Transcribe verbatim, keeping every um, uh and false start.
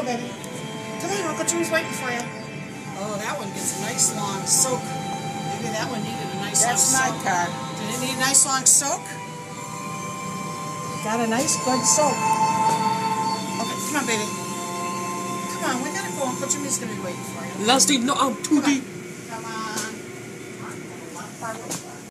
baby. Come on, Uncle Jimmy's waiting for you. Oh, that one gets a nice long soak. Maybe that one needed a nice That's long my soak. car. Did it need a nice long soak? Got a nice good soak. Okay, come on, baby. Come on, we gotta go. Uncle Jimmy's gonna be waiting for you. Last not out too deep. Come on. Come on.